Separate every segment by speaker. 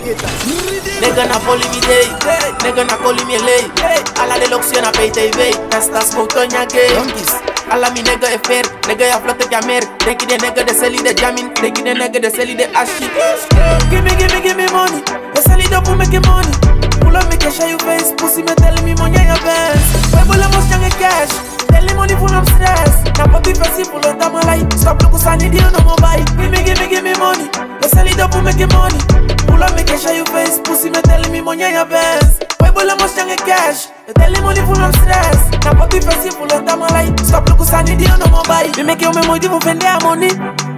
Speaker 1: Nigga na poli mi day, nigga na poli mi lay. Alla de loxia na PTV, estas motonya gay. Alla mi nigga e fair, nigga ya flotte gamer. Denk de nigga de seli de jamin, denk de nigga de seli de ashi. Give me money, the seli de pour make money. Pull up, make a show you face, pussy me tell me money ya best. Why pull up most young cash? Tell me money full of stress. Na poti fesi full of tamalai. Stop look usani deal no more buy. Give me money, the seli de pour make money. Pull up, make a show you face, pussy me tell me money ya best. Why pull up most young cash? Tell me money full of stress. Na poti fesi full of tamalai. Stop look usani deal no more buy. Me make you me money for vende a money.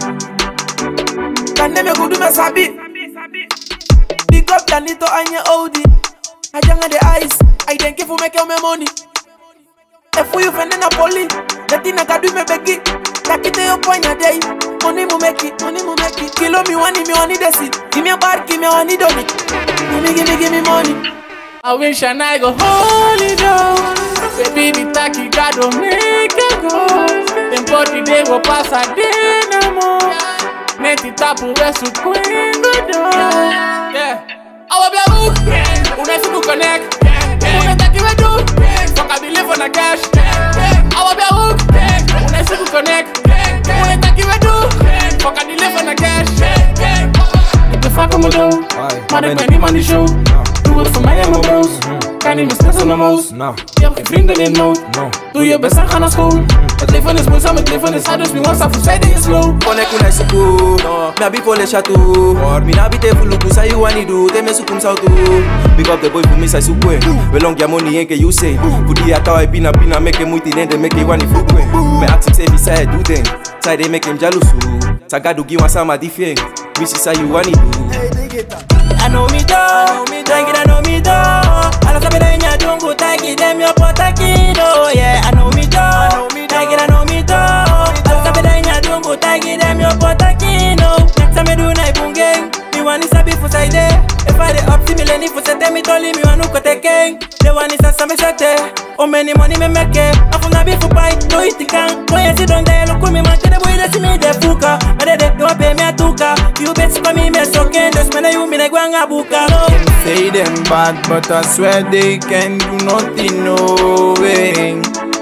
Speaker 1: Can them go do me sabi? Big up Danito and your OD. I jang the eyes. I thank you for making me money. If you find a poli, the thing I can do me beg it. Like it your point a day. Money mo make it, money mo make it. Kilo me one desi. Give me a bar, give me one donny. Give me money. I wish and I go hold it down. Baby, the tacky God don't make it go. Them body they go pass a dynamo. Neti tapu wesu kwingo do. Yeah. I will be a book. Unesi ku connect. Unetaki we do. Fuck I believe on a cash. I will be a book. Unesi ku connect. Unetaki we do. Fuck I believe on a cash. If the fuck I'm a do. Mother penny money show. Do it for my and my bros. Kan je me stressen om ons? Je hebt geen vrienden in nood. Doe je best en ga naar school. Het leven is moeizaam, het leven is hard, dus mi wants voor zij dingen slow.
Speaker 2: Connect con esse cu, me abi for le chateau. Mi nabi te fulu ku say you want do, te me sukum sautu. Big up the boy for me say sukwe. We long ya money ain't you say. Pudi atawa pina make muito nende make wani fukwe. Me ask him say he say do then. Say they make him jealous. Sagadu gi wan sama difien. We see say you want do.
Speaker 1: I know me though, thank you, I know me though. I love the nya dungu, thank you, them your potakido. Yeah, I know me though, thank you, I know me though. I love the nya dungu, thank you, them your potakido. Next time I do na ibunge, me want is a beef for side. If I dey up to me, lenny for set me toli me want to take king. The one is a same shate. Oh many money me make it. I from na beef for bite, no it can. Boy I sit down there, look with me man, the boy that see me the fuka. But they don't pay me a tuka. You bet for me me soaking, just man you me like wanga buka.
Speaker 3: Them say them bad, but I swear they can do nothing, no way.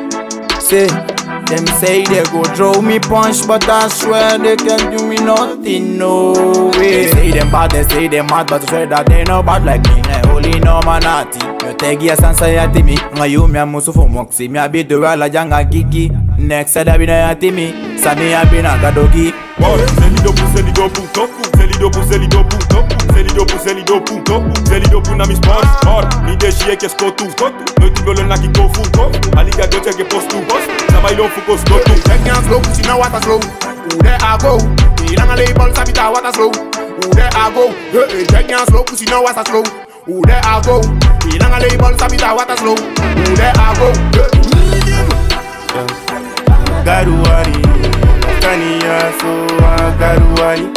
Speaker 3: Them say they go throw me punch, but I swear they can do me nothing, no way. They say them bad, they say them mad, but I swear that they no bad like me. I only know manati. You take your ansayati me. Ngayu me amusu for moxie. Me abi do la janga gigi. Next side abi na yati me. Sami abi na gadogi.
Speaker 4: Selido na mi sport. Mi de shie ke skotu. No ti bolo na ki go full. Aliga do check postu. Sabailo fuko skotu.
Speaker 5: Check your slow, see now what a slow. Who there I go? Ilanga label sabita what a slow. Who there I go? Check your slow, see now what a slow. Who there I go? Ilanga label sabita what a slow. Who there I go?
Speaker 3: Garuani, Kania so Garuani.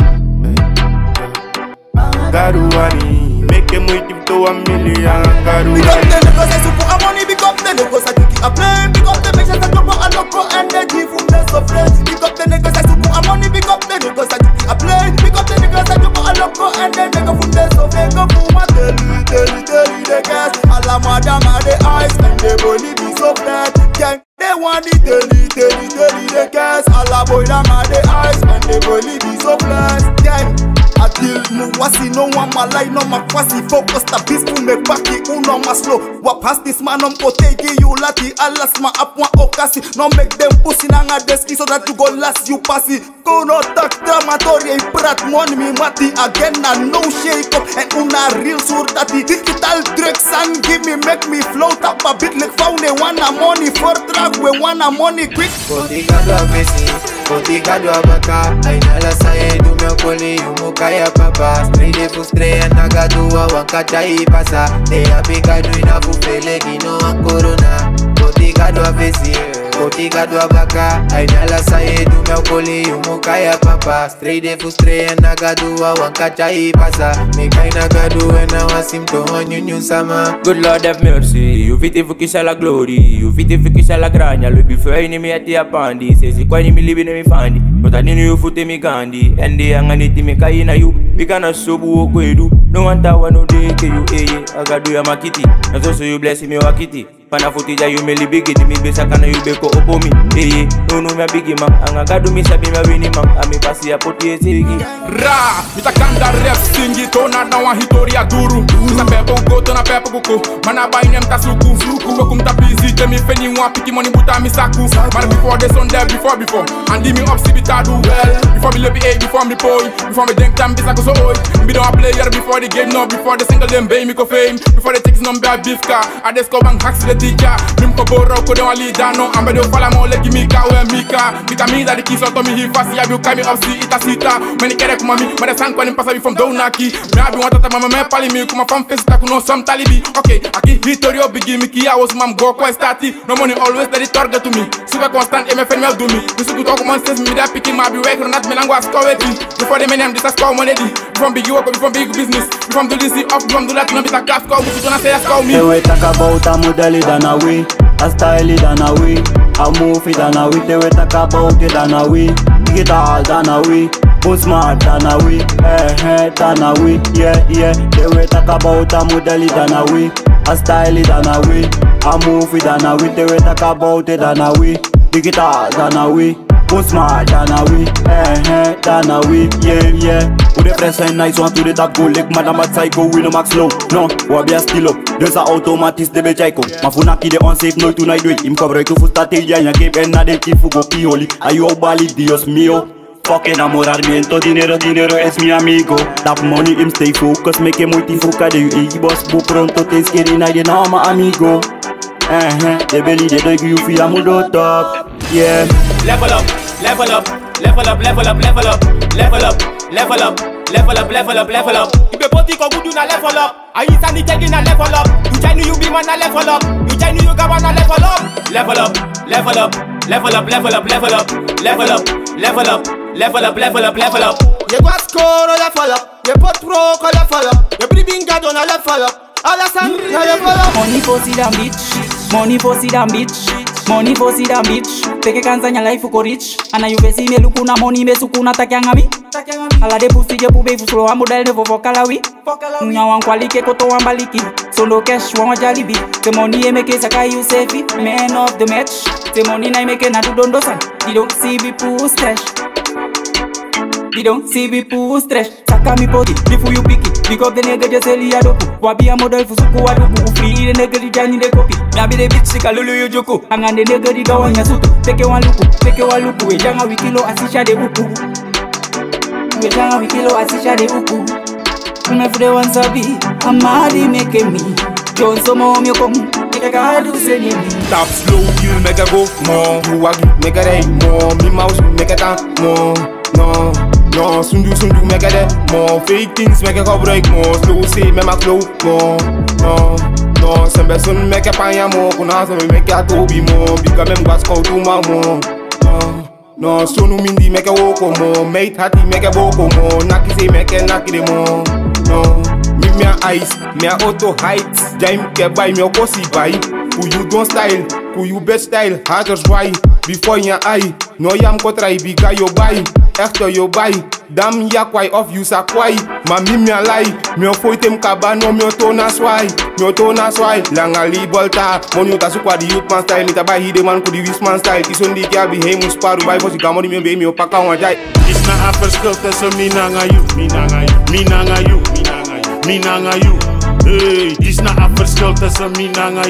Speaker 3: Garuani, make him wait to $1 million. Garuani.
Speaker 6: Big up the niggas I support a money, big up the niggas I take it a play. Big up the bitches I jump a loco and they give from the suffrage. Big up the niggas I support a money, big up the niggas I take it a play. Big up the niggas I jump a loco and they nigga from the suffrage. Go for my daily the gas. All the madam are the eyes and they body be so flat. Gang, they want the daily the gas. All the boy them are the eyes and they body be so flat. Gang. Adil muwasi no one my line no my quasi focus the beast to me baki uno my slow. What pass this man on potegi you lati alas ma up one okasi. No make them pussy nanga deski so that you go last you pass it. Go no tak dramatory prat money me mati again and no shake up and una real surdati. Digital drugs and give me make me float up a bit like found they wanna money for drag we wanna money quick.
Speaker 3: Botiga do avesi, botiga do abaka. Ainala saye do me okoli umuka ya papa. Stride fustre anagadua wakata ipasa. Eya pika do ina fufele kino wa corona. Botiga do avesi, botiga do abaka. Ainala saye do me okoli umuka ya papa. Stride fustre anagadua wakata ipasa. Mika inagadu ena wasimto onyunyu sama.
Speaker 7: Good Lord have mercy. You fit focus la glory. You fit focus la grania. Lui before enemy at the pandi. Says si kwa ni mi libi ne mi fandi. But I didn't you foot me gandhi. And they anganiti me kaina you. We gonna sobu okwedu. No one that one no day ke you I got do ya makiti. Na so you bless me wakiti. Pana footage you me li bigi di me besa kana you be ko opo mi. No me bigi man. Anga gadu mi sabi me wini man. Ami pasi ya poti esigi.
Speaker 4: Ra, ita kanda ref singi tona na wa hitoria duru. Sa pepo go tona pepo go. Mana ba inem ta suku. Ko kum ta busy te mi feni wa piki money buta mi saku. Man before the sun there before. And di me up si bitadu well. Before me lebi before me boy. Before me denk time bisa ko so oi. Me don't player before the game no. Before the single them bay me ko fame. Before the chicks number beef car. I just go bang hacks the teacher. Nim ko boro ko de wali dano. Ambe do fala mo legi mika we mika. Mika mi da the kiss out to me he fast. Ya bi kai me up si ita sita. Many kere kuma mi. Mada san kwa ni pasa bi from Donaki. Me abi want to mama me pali mi kuma fam face ta kuno some talibi. Okay, aki hitorio bigi mi ki I was mam go quite starty. No money always let it target to me. Super constant MFN well do me. This is talk man says me that picking my be work not me langwa score it. Before the men this score money. From big work from big business. From do this up from do that no be a class call. We don't say call me.
Speaker 6: Hey, we talk about a model than a way, a style than a way, a movie than a way. Hey, we talk about it than a way, guitar than a way, both smart than a way, than a way. Yeah. Hey, we talk about a model than a way, a style than a way, a movie than a way. Hey, we talk about it than a way, the guitar than a way. Go smart than a way, than a way, yeah. Who the press and nice one to the top go like madam at psycho, we no max low. No, we be a still up. There's a automatis de bechaiko. Mafuna ki de unsafe no tonight do it. Im cobre to fusta te ya ya game and na de kifu go pioli. Ayo bali Dios mío. Fuck enamoramiento, dinero es mi amigo. Tap money, him stay focused, make him muy foca de you. Boss, bu pronto te skiri na de na ma amigo. The belly de do you fi amudo top, yeah.
Speaker 1: Level up. You be poti ko gudu na level up. Ayi sani kegi na level up. You tell me you be man na level up. You tell me you ga na level up. Level up. You go score or level up. You put pro or level up. You bring God on a level up. All a sun na level up.
Speaker 8: Money for see them bitch. Money for see them bitch. Peke kanza nya life uko rich. Ana yuvesi me lukuna money me sukuna takyanga mi. Ala de pusi je pube fusulo wa model ne vovokala wi. Nya wankwalike koto wambaliki. Sondo cash wa jalibi. The money e make saka you safe. Man of the match. The money na make na do dondo san. You don't see people stress. Saka mi poti, bifu you pick it. Pick up the nigga just sell ya doku. Wabi a model fusuku wa doku. Free the nigga di jani de copy. Nabi de bitch sika lulu yu joku. Angan the nigga di gawa nya sutu. Peke wa luku. We janga wikilo asisha de uku. Umefude wansabi. Amadi make me. Jonso mo mi kom. Nika kadu se ni mi.
Speaker 4: Tap slow, you make a go more. You wag, make a day more. Me mouse, make a time more. No, sundu make a day more. Fake things make a go break more. Slow say me ma flow more. No, sembe sun make a panya more. Kuna so make a tobi more. Because me was called to my more. No, sonu mindi make a walk more. Mate hati make a boko more. Naki say make a naki de more. No, me a ice, me a auto heights. Jaim ke buy me a kosi buy. Who you don't style, who you best style. Hackers why? Before your eye. No yam ko try biga yo buy. After yo buy. Damn ya kwai off you sa kwai. Mami me a lie. Me o foitem kabano me o tona swai. Langa li bolta. Money uta sukwa di youth man style. Nita buy hide man ku di wisman style. Isondi kia bi hei musparu. Buy for si kamoni me be me o paka wajai.
Speaker 5: Is na a verschil tussen minanga you. Hey, is na a verschil tussen minanga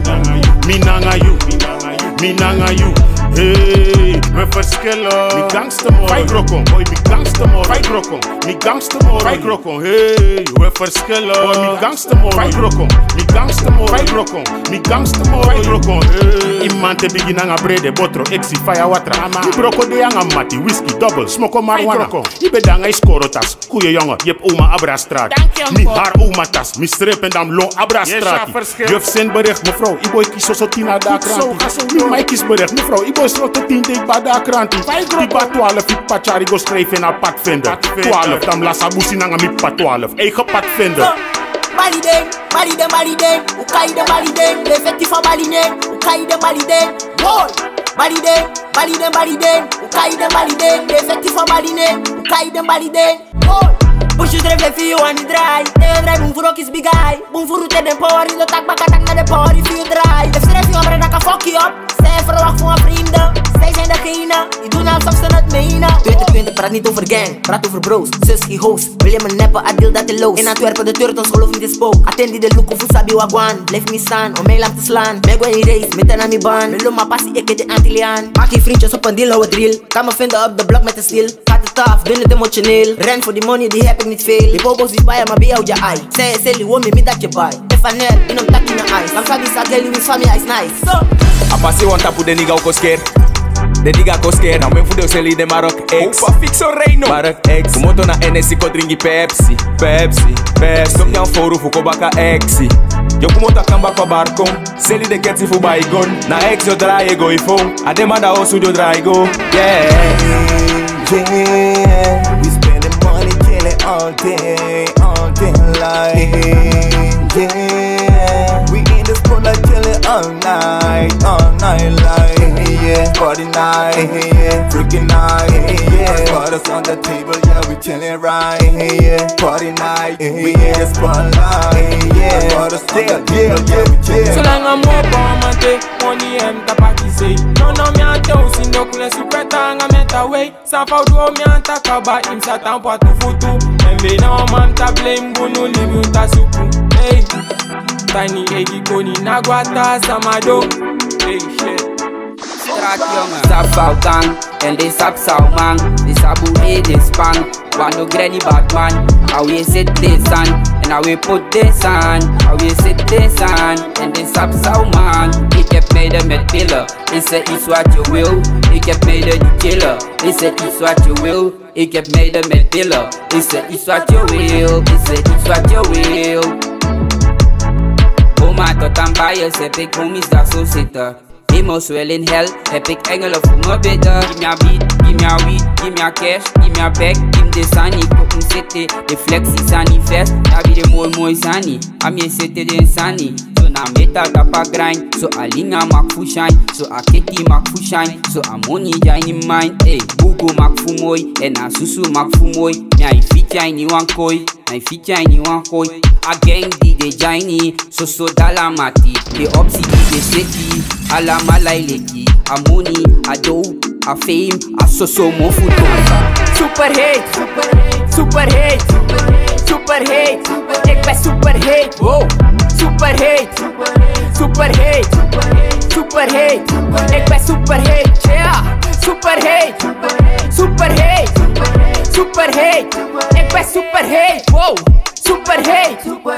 Speaker 5: you. Hey, we verschillen. Mi gangster mooi. Fight rockon, boy, mi gangster mooi. Fight rockon, mi gangster mooi. Fight rockon, hey, we verschillen. Boy, mi gangster mooi. Fight rockon, mi gangster mooi. Fight rockon, mi gangster mooi. Fight rockon, hey. Iman te begin anga brede botro, exi fire watra. I broko de anga mati, whisky double, smoke marijuana. I bedanga is korotas, koeie jongen, je hebt oma Abrastraat. Mi haar oma tas, mi streep en dam long Abrastraat. Juf zijn bericht, mevrouw, i boy kies zo tina da kranti. Mi mai kies bericht, mevrouw, i boy slot de 10 day bada kranti. Die ba 12, ik pachari go schrijven in haar padvinder. 12, tam la sabusi nanga mi pa 12, eigen padvinder.
Speaker 9: Baliden, ukaide baliden, effectief van baliden, ukaide baliden, boy. Baliden, ukaide baliden, effectief van baliden, ukaide baliden, boy. Push you drive for you and you dry. They drive boom for rock is big guy. Boom for root den power in the tak back attack na de power if you dry. If ze you maar dan kan fuck you up. Zij verwacht van vrienden. Zij zijn degene die doen alsof ze het menen. 2020 praat niet over gang, praat over bros. Suski host, wil je me neppen, Adil dat je loos. In Antwerpen de turtles geloof niet de spook. Attendi de look of sabi wagwan. Blijf niet staan om mij lam te slaan. Meg when je race, met een aan mijn baan. Melo maar passie, ik de Antilliaan. Maak je vriendjes op een deal, hou het real. Kan me vinden op de blok met de steel. Gaat het af, doen het emotioneel. Ren voor die money, die heb ik niet veel. Die bobos die buyen, maar bij jou je eye. Zij is silly, woon me dat je buy. If I net, in hem tak in je eyes. Kam sabi sa girl, wins family is nice. So
Speaker 2: I pass you on top of the nigga who scared. The nigga go scared. Now men for sell the Maroc X. Opa fix on Reino. Maroc X. Kumoto na NSC ko drinki Pepsi. Pepsi. Stop down for ufu ko baka X. Yo kumoto kamba kwa barcom. Sell the getsi fu bygone. Na X yo dry go ifo. Ademanda osu yo dry go. Yeah.
Speaker 3: We spending money, killing all day like. We in the spot like chilling all night like. Yeah, party night, yeah, freaking night, yeah. Got us on the table, yeah, we chilling right, yeah. Party night, we in the spotlight, yeah. Got us on the table, yeah, we chilling.
Speaker 1: So long I'm up on my day, money tapaki say. No me ante usindo kule supeta nga meta way. Safa uduo me anta kaba im satan pa tu futu. Embe na mam ta blame bunu libi uta suku. Hey, tiny egi koni nagwata samado. Hey shit.
Speaker 10: Sapsau gang and they sapsau man. They sabu they span. One no granny bad man. How we sit this sun and how we put this on. How we sit this on and they sapsau man. He kept made a met pillar. He said it's what you will. He kept made a killer. He said it's what you will. He kept made a met pillar. He said it's what you will. He said it's what you will. Oh my tot aan bijen heb ik homies daar zo zitten. Emos wel in hell, heb ik engelen voor me bidden. Give me a beat, give me a weed, give me a cash, give me a bag, give me the sunny. Kop me zitten, de flexie sunny vest. Daar wie de mooi sunny, am je zitten de sunny. So na meta dapa grind, so a linga mak fu shine, so a keti mak fu shine, so a money jai in mind. Hey, bugo mak fu mooi, en a susu mak fu mooi. Me a fit jai ni wan koi, my fit jai ni wan koi. A gang di de jaini, so dala mati. De opsi di de city, ala malai leki. A money, a dough, a fame, a so mo futo.
Speaker 1: Super hate, super hate, super hate. Ik ben super hate, wow. Super hate, super hate, super hate. Ik ben super hate, yeah. Super hate, super hate, super hate. Ik ben super hate, wow. Super hate,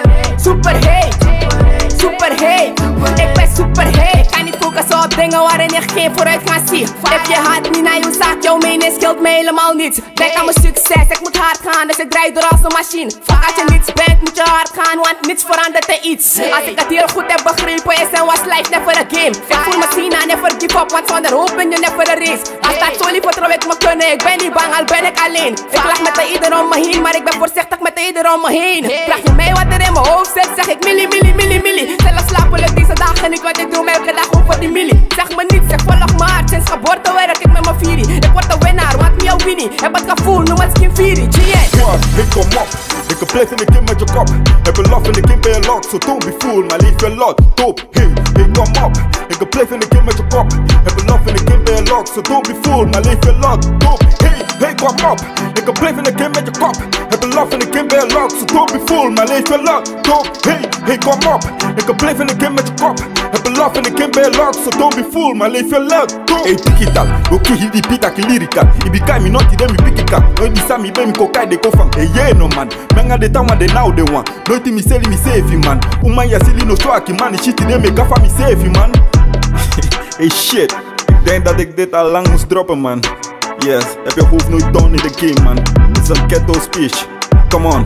Speaker 1: super hate, super hate. Ik ben super hate. Kan niet focussen op dingen waarin je geen vooruitgang ziet. Heb je hart niet naar je zaak, jouw mening scheelt me helemaal niets. Denk aan mijn succes, ik moet hard gaan, dus ik draai door als een machine. Vaak als je niets bent, moet je hard gaan, want niets verandert in iets. Als ik het heel goed heb begrepen, is en was life never a game. Ik voel me zien en never give up, want zonder hoop ben je never a race. Als dat zo lief vertrouw ik me kunnen, ik ben niet bang, al ben ik alleen. Ik lach met de ieder om me heen, maar ik ben voorzichtig met de ieder om me heen. Vraag je mij wat er in mijn hoofd zit, zeg ik milli. Zelfs slapen lukt deze dagen niet, want ik droom elke dag over die milli. Zeg me niet, zeg volg me hard, sinds geboorte werk ik met mijn virie. Ik word de winnaar, want me jouw winnie. Heb het gevoel, noem het skin virie, GN.
Speaker 5: Ik kom op, ik heb blijf in de kim met je kop. Heb een love in de kim bij je lot, so don't be fool, maar leef je lot. Top, hey, kom op, ik heb blijf in de kim met je kop. Heb een love in de kim bij je lot, so don't be fool, maar leef je lot. Top, hey, kom op, ik heb blijf in de kim met je kop. Heb een love in de kim bij je lot, so don't be fool, maar leef je lot. Top, hey, kom op, ik heb blijf in de kim met je kop. Heb een love in de kim bij je lot, so don't be fool, maar leef je lot. Top, hey, tikital, oké, hier die pita ki lyrical. Ibi kai mi noti dem mi pikika. No di sami be mi kokai de kofang. Hey, yeah, no man. Menga de tama de now de one. No ti mi seli mi safe man. Uma ya sili no swaki man. Shit de me gafa mi safe man. Hey shit. Ik denk dat ik dit al lang moest droppen man. Yes, heb je hoofd nooit down in de game man. Dit is een ghetto speech. Come on.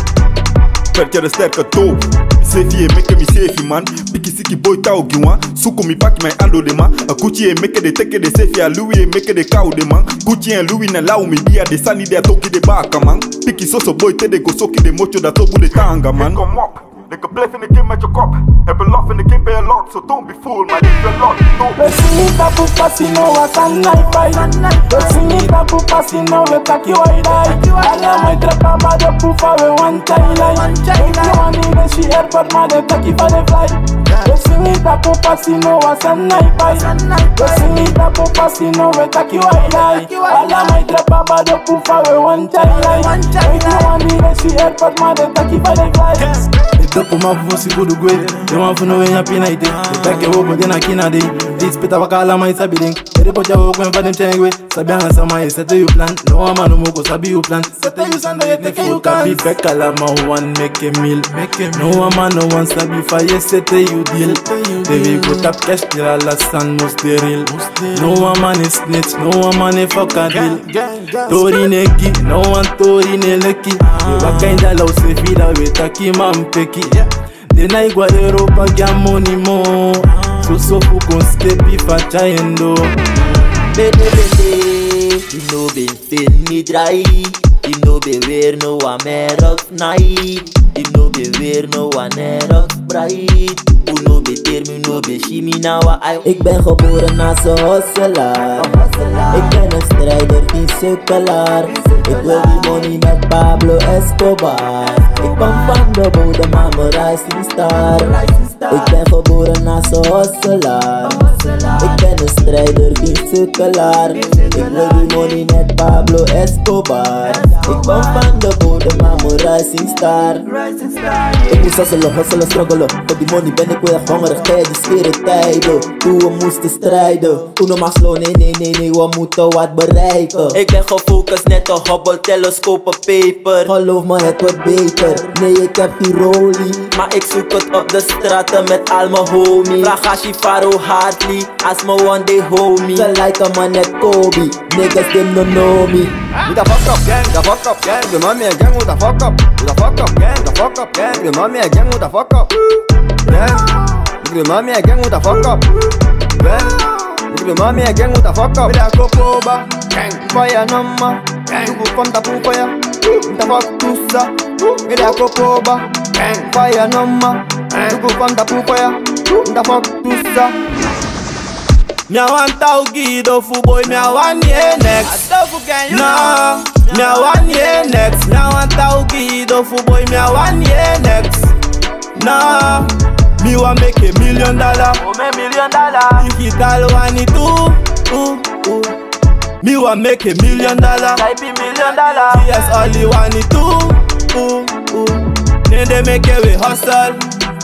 Speaker 5: Perché de sterke doop. Safety make me safe man. Piki siki boy tau giwan. Suku mi paki my ando de man. A Gucci make de teke de safe a Louis make de kou de man. Gucci en Louis na lau mi dia de sani de toki de baka man. Piki soso boy te de go soki de mocho da tobu de tanga man. Kom op.
Speaker 11: Nigga, blijf in de game met je kop. Heb een love in de game, ben je lot. So don't be fool, maar ik ben lot.
Speaker 1: We zien dat we passen, nou wat aan night. We zien dat we passen, nou we taki white eye. Alla my trap, maar de poefa we one time line. If you want in the she airport, maar de taki for the fly. We zien dat we passen, nou wat aan night. We zien dat we passen, nou we taki white eye. Alla my trap, maar de poefa we one time line. If you want in the she airport, maar de taki for the fly. Dopo ma fosse kudu gwe, de ma funo we ya pina ite. Peke woko de na kina de, this pita wakala ma isabi ding. Ere pocha woko en fadem chengwe, sabi anga sama ye sete you plan. No ama no moko sabi you plan, sete you sanda ye teke you can. Kapi peka la ma one make a meal. No ama no one sabi fa ye sete you deal. Devi go tap cash tira la san most real. No ama ne snitch, no ama ne fuck a deal. Tori neki, no one tori ne lucky. Wakainda la use vida we taki mam peki. Dena igwa Europa gya money mo. So fukon skepi facha endo.
Speaker 12: Bede, you know ben fin me dry. You know be weer no a merk night. You know be weer no a nerk bright. You know be term, you know be shimi nawa ai. Ik ben geboren als een hustelaar. Ik ben een strijder, geen sukkelaar. Ik wil die money met Pablo Escobar. Ik kom van de bodem, maar mijn rising star. Ik ben geboren als een hustelaar. Ik ben een strijder, geen sukkelaar. Ik wil die money met Pablo Escobar. Ik kom van de bodem, maar mijn rising star. Ik moest hustelen, struggelen. Voor die money ben ik weer hongerig, kijk die scheren tijden. Toen we moesten strijden. Uno maar slow, nee, we moeten wat bereiken. Ik ben gefocust, net een Hubble telescope paper. Geloof me, het wordt beter. Nee, ik heb die rolie, maar ik zoek het op de straten met al mijn homies. Vraag Hashi Faro Hartley, as me one day homie. Ze lijken me net Kobe, niggas them no know me.
Speaker 2: Who the fuck up, gang? Who the fuck up, gang? The mommy again, who the fuck up? Who the fuck up, gang? Who the fuck up, gang? The mommy again, who the fuck up? Gang. The mommy again, who the fuck up? Gang. The mommy again, who the fuck up? With a cocoba, gang. Fire number, gang. You go from the pool fire. The fuck to sa. With a cocoba, gang. Fire number, you go from the pool fire. The fuck to sa.
Speaker 1: Me a want tau Guido fu boy, me a want ye next. Nah, me a want ye next. Me a want tau Guido fu boy, me a want ye next. Nah, me want make $1 million. Oh, $1 million. If it all want it too, me want make $1 million. Type $1 million. Yes, all you want it too, Then they make it we hustle.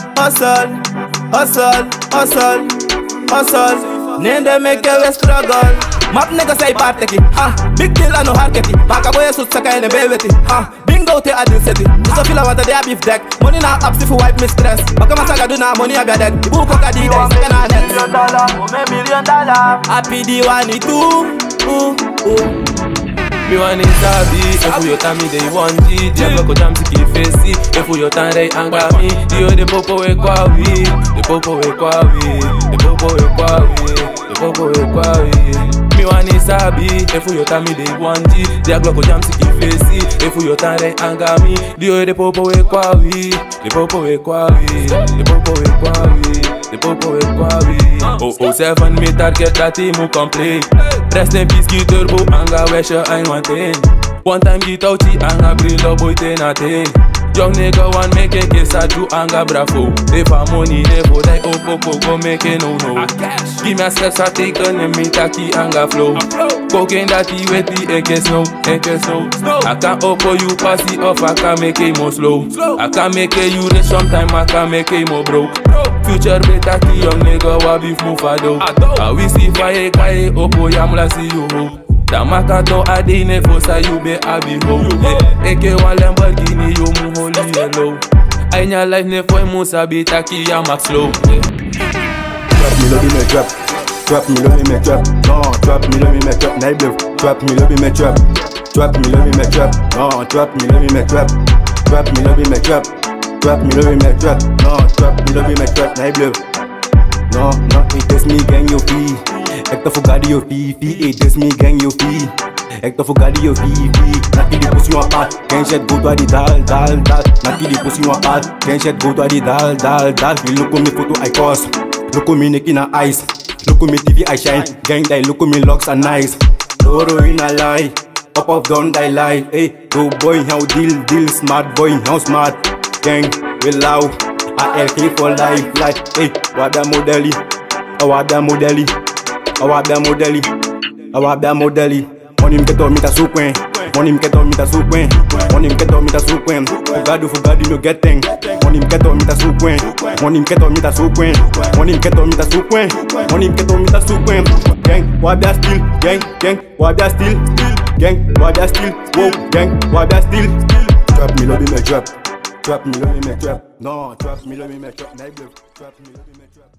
Speaker 1: Then they make we struggle. Map nigga say parteki, big deal and no harketi. Baka boy suit saka in the beveti, bingo te adin city. So feel I want the beef deck. Money na up if you wipe me stress. Baka masaga do na money aga deck. Ibu koka di deck, second hand net. $1 million. Happy di wani too,
Speaker 7: Me want it sabi, if you tell me they want it. Diablo ko jam siki face. If you turn they anger me. Dio de popo we kwa we, the popo we kwa we, the popo we kwa we, the popo we kwa we. Me want it sabi, if you tell me they want it. Diablo ko jam siki face. If you turn they anger me. Dio de popo we kwa we, the popo we kwa we, the popo we kwa we, the popo we kwa we. 007 me target that team who complete. Rest in peace, Guy Turbo, anga wish you ain't one thing. One time get out, anga bring the boy ten a thing. Young nigga want make a case, I do anga bravo. If I'm money, never die, go make it no. Give me a steps, I take on me, taki anga flow. Cocaine that he wet the AK snow. I can offer you pass it off, I can make it more slow. I can make it you rich sometime, I can make it more broke. Future better ki young nigga wa beef mufado. I we see fire kaye opo yamla si you ho. Damaka to adine fosa you be abi ho. Eke wa Lamborghini you mu holy yellow. Ainya life ne foi musa bita ki ya max slow.
Speaker 11: Trap me love me trap. Trap me love me trap. No, trap me love me trap. Night bluff. Trap me love me trap. Trap me love me trap. No, trap me love me trap. Trap me love me trap. Trap me love me trap. No, trap me love me trap. Night bluff. No, it is me gang your fee. Ek te fugadi your fee. It is me gang your fee. Ek to fugadi yo vivi. Naki di pussy en pâle. Gang shit go to the dal. Naki di pussy en pâle. Gang shit go to the dal. You look at me photo I cause. Look at me neck in a eyes. Look at me TV I shine. Gang die look at me locks are nice. Doro in a lie. Up of down die lie. Hey, go boy how deal smart boy how smart. Gang we loud. ALK for life like hey. Wada modeli. Awada modeli. Money mketo mita sukwen. Money mketo mita sukwen. Fugadu no getting. Money mketo mita sukwen. Gang wabia still. Gang wabia still. Whoa, gang wabia still. Trap me lobby me trap. Non, trap me lobby me trap. Trap me lobby me trap.